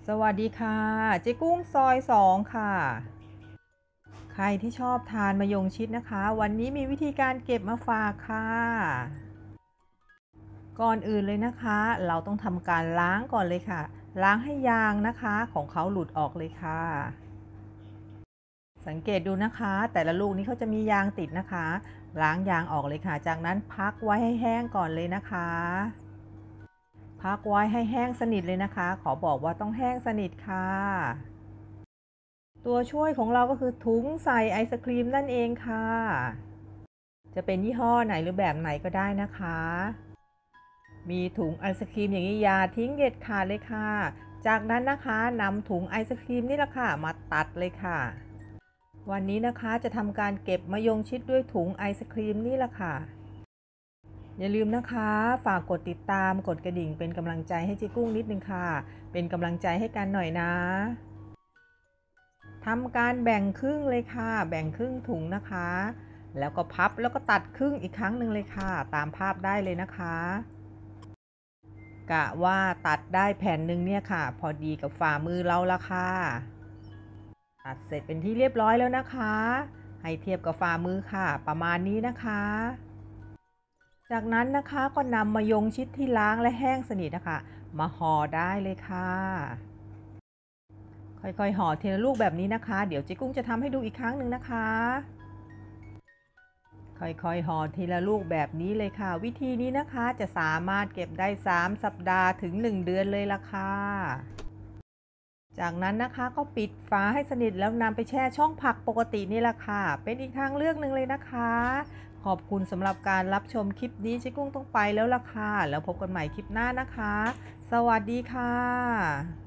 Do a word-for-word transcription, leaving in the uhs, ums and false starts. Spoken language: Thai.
สวัสดีค่ะเจ๊กุ้งซอยสองค่ะใครที่ชอบทานมะยงชิดนะคะวันนี้มีวิธีการเก็บมาฝากค่ะก่อนอื่นเลยนะคะเราต้องทำการล้างก่อนเลยค่ะล้างให้ยางนะคะของเขาหลุดออกเลยค่ะสังเกตดูนะคะแต่ละลูกนี้เขาจะมียางติดนะคะล้างยางออกเลยค่ะจากนั้นพักไว้ให้แห้งก่อนเลยนะคะพักไว้ให้แห้งสนิทเลยนะคะขอบอกว่าต้องแห้งสนิทค่ะตัวช่วยของเราก็คือถุงใส่ไอศครีมนั่นเองค่ะจะเป็นยี่ห้อไหนหรือแบบไหนก็ได้นะคะมีถุงไอศครีมอย่างนี้อย่าทิ้งเด็ดขาดเลยค่ะจากนั้นนะคะนำถุงไอศครีมนี่แหละค่ะมาตัดเลยค่ะวันนี้นะคะจะทำการเก็บมะยงชิดด้วยถุงไอศครีมนี่แหละค่ะอย่าลืมนะคะฝากกดติดตามกดกระดิ่งเป็นกำลังใจให้เจ๊กุ้งนิดนึงค่ะเป็นกำลังใจให้กันหน่อยนะทำการแบ่งครึ่งเลยค่ะแบ่งครึ่งถุงนะคะแล้วก็พับแล้วก็ตัดครึ่งอีกครั้งหนึ่งเลยค่ะตามภาพได้เลยนะคะกะว่าตัดได้แผ่นหนึ่งเนี่ยค่ะพอดีกับฝ่ามือเราละค่ะตัดเสร็จเป็นที่เรียบร้อยแล้วนะคะให้เทียบกับฝ่ามือค่ะประมาณนี้นะคะจากนั้นนะคะก็นำมายงชิดที่ล้างและแห้งสนิทนะคะมาห่อได้เลยค่ะค่อยๆห่อทีละลูกแบบนี้นะคะเดี๋ยวเจ๊กุ้งจะทำให้ดูอีกครั้งหนึ่งนะคะค่อยๆห่อทีละลูกแบบนี้เลยค่ะวิธีนี้นะคะจะสามารถเก็บได้สามสัปดาห์ถึงหนึ่งเดือนเลยล่ะค่ะจากนั้นนะคะก็ปิดฝาให้สนิทแล้วนำไปแช่ช่องผักปกตินี่แหละค่ะเป็นอีกทางเลือกหนึ่งเลยนะคะขอบคุณสำหรับการรับชมคลิปนี้เจ๊กุ้งต้องไปแล้วล่ะค่ะแล้วพบกันใหม่คลิปหน้านะคะสวัสดีค่ะ